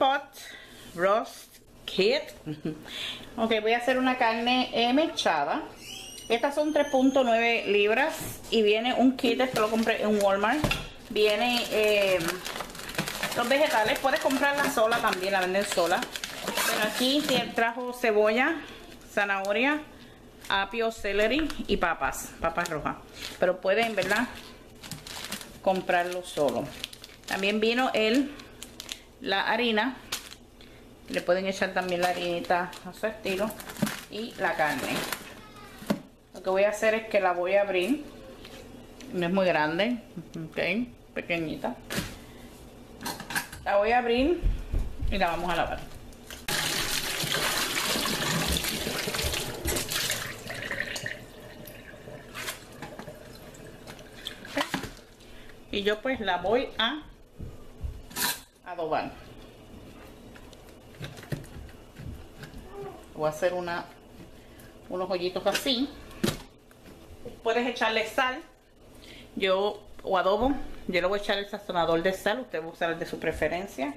Roast Kit. Ok, voy a hacer una carne mechada. Estas son 3.9 libras y viene un kit, esto lo compré en Walmart. Viene los vegetales, puedes comprarla sola también, la venden sola. Pero aquí trajo cebolla, zanahoria, apio, celery y papas rojas. Pero pueden, ¿verdad?, comprarlo solo. También vino la harina. Le pueden echar también la harinita a su estilo. Y la carne. Lo que voy a hacer es que la voy a abrir. No es muy grande, ok, pequeñita. La voy a abrir y la vamos a lavar. Okay. Y yo pues la voy a adobar. Voy a hacer unos hoyitos así. Puedes echarle sal, o adobo. Yo le voy a echar el sazonador de sal, usted va a usar el de su preferencia.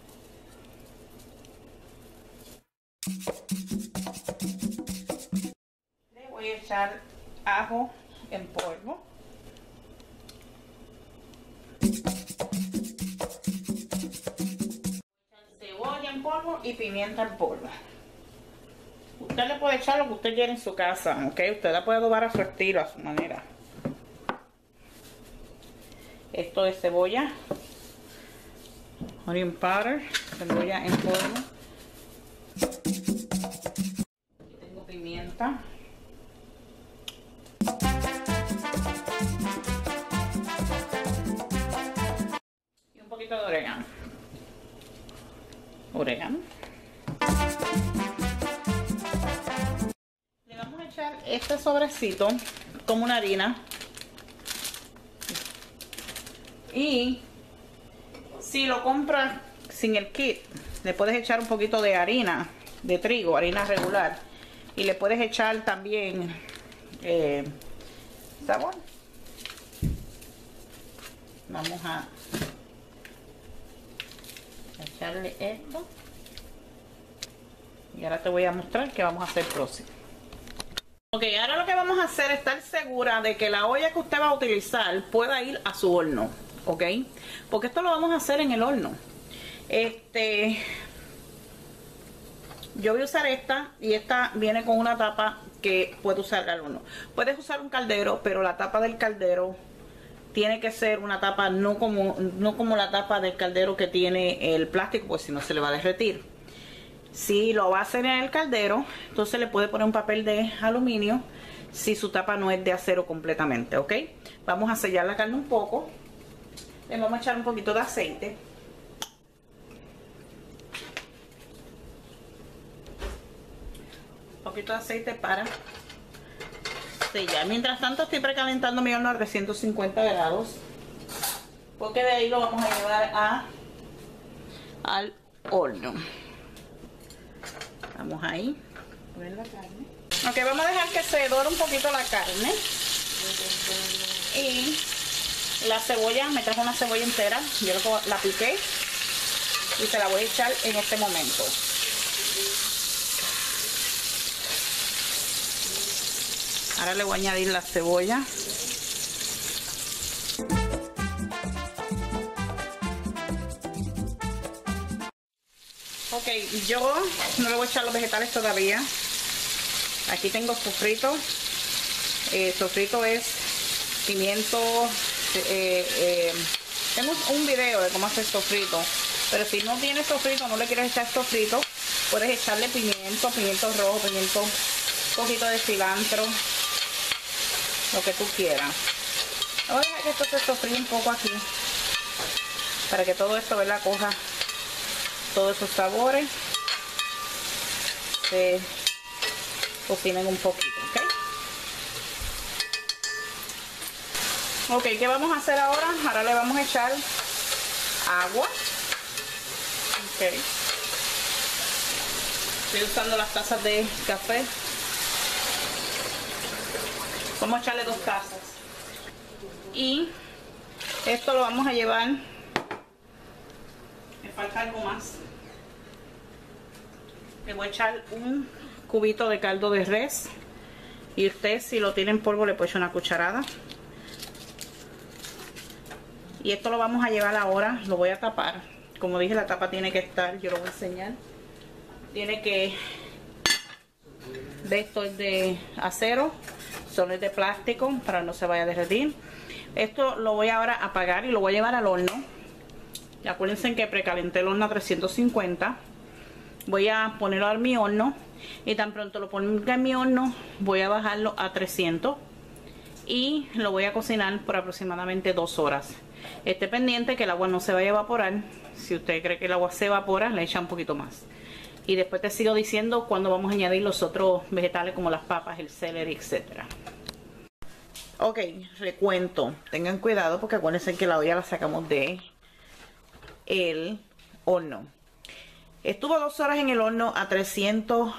Le voy a echar ajo en polvo. Cebolla en polvo y pimienta en polvo. Usted le puede echar lo que usted quiera en su casa, ¿ok? Usted la puede adobar a su estilo, a su manera. Esto es cebolla, onion powder, cebolla en polvo. Aquí tengo pimienta. Y un poquito de orégano. Le vamos a echar este sobrecito como una harina. Y si lo compras sin el kit, le puedes echar un poquito de harina de trigo, harina regular. Y le puedes echar también sabor. Vamos a echarle esto. Y ahora te voy a mostrar qué vamos a hacer próximo. Ok, ahora lo que vamos a hacer es estar segura de que la olla que usted va a utilizar pueda ir a su horno. Ok, porque esto lo vamos a hacer en el horno. Yo voy a usar esta, y esta viene con una tapa que puede usar al horno. Puedes usar un caldero, pero la tapa del caldero tiene que ser una tapa no como la tapa del caldero que tiene el plástico, pues si no se le va a derretir. Si lo va a hacer en el caldero, entonces le puede poner un papel de aluminio si su tapa no es de acero completamente, ¿ok? Vamos a sellar la carne un poco. Le vamos a echar un poquito de aceite. Un poquito de aceite para sellar. Mientras tanto estoy precalentando mi horno a 350 grados. Porque de ahí lo vamos a llevar al horno. Vamos ahí. Poner la carne. Ok, vamos a dejar que se dore un poquito la carne. Y la cebolla, me trajo una cebolla entera, yo la piqué y se la voy a echar en este momento. Ahora le voy a añadir la cebolla. Ok, yo no le voy a echar los vegetales todavía. Aquí tengo sofrito. Sofrito es pimiento. Tengo un video de cómo hacer sofrito, pero si no tienes sofrito, no le quieres echar sofrito, puedes echarle pimiento rojo, un poquito de cilantro, lo que tú quieras. Voy a dejar que esto se sofríe un poco aquí para que todo esto, ¿verdad?, coja todos esos sabores, se cocinen un poquito, ¿ok? Ok, ¿qué vamos a hacer ahora? Ahora le vamos a echar agua. Ok. Estoy usando las tazas de café. Vamos a echarle 2 tazas. Y esto lo vamos a llevar. Me falta algo más. Le voy a echar un cubito de caldo de res. Y usted, si lo tiene en polvo, le puede echar una cucharada. Y esto lo vamos a llevar ahora, lo voy a tapar. Como dije, la tapa tiene que estar, yo lo voy a enseñar. Tiene que... De esto es de acero, solo es de plástico para que no se vaya a derretir. Esto lo voy ahora a apagar y lo voy a llevar al horno. Y acuérdense que precalenté el horno a 350. Voy a ponerlo en mi horno y tan pronto lo ponga en mi horno voy a bajarlo a 300 y lo voy a cocinar por aproximadamente 2 horas. Esté pendiente que el agua no se vaya a evaporar. Si usted cree que el agua se evapora, le echa un poquito más. Y después te sigo diciendo cuando vamos a añadir los otros vegetales como las papas, el celery, etcétera. Ok, recuento. Tengan cuidado porque acuérdense que la olla la sacamos de el horno. Estuvo 2 horas en el horno a 300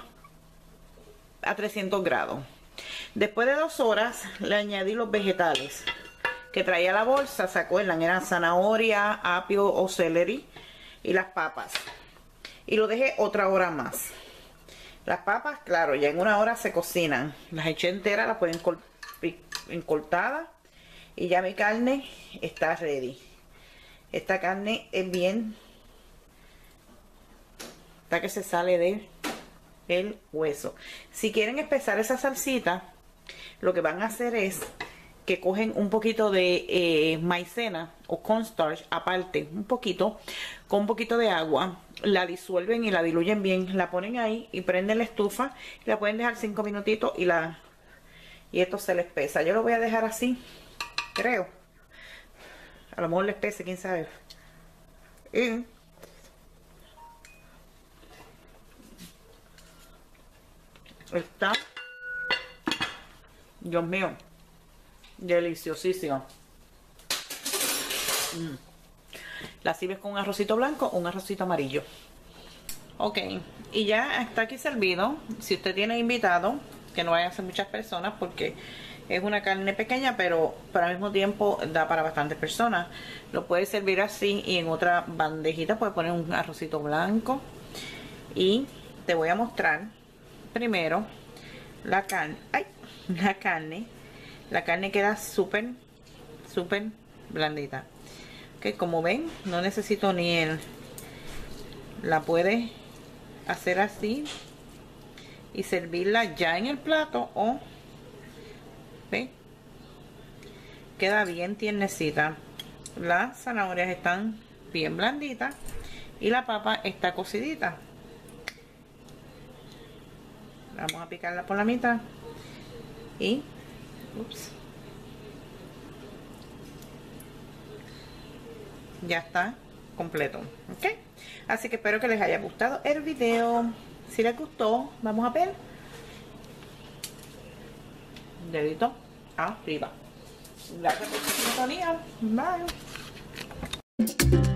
grados. Después de 2 horas le añadí los vegetales que traía la bolsa. ¿Se acuerdan? Eran zanahoria, apio o celery y las papas. Y lo dejé otra hora más. Las papas, claro, ya en 1 hora se cocinan. Las eché enteras, las pueden cortadas. Y ya mi carne está ready. Esta carne es bien... Está que se sale del hueso. Si quieren espesar esa salsita, lo que van a hacer es que cogen un poquito de maicena o cornstarch aparte, un poquito, con un poquito de agua, la disuelven y la diluyen bien, la ponen ahí y prenden la estufa y la pueden dejar 5 minutitos y esto se le espesa. Yo lo voy a dejar así, creo. A lo mejor le espese, quién sabe. Y está, Dios mío, deliciosísimo. La sirves con un arrocito blanco o un arrocito amarillo. Ok, y ya está aquí servido. Si usted tiene invitado, que no vayan a ser muchas personas porque es una carne pequeña, pero al mismo tiempo da para bastantes personas. Lo puede servir así y en otra bandejita puede poner un arrocito blanco. Y te voy a mostrar primero la carne. ¡Ay! La carne queda súper blandita. Que como ven, no necesito ni la puede hacer así y servirla ya en el plato o ¿ve? Queda bien tiernecita. Las zanahorias están bien blanditas y la papa está cocidita. Vamos a picarla por la mitad y ya está completo. Ok, así que espero que les haya gustado el video. Si les gustó, vamos a ver, dedito arriba. Gracias por su sintonía. Bye.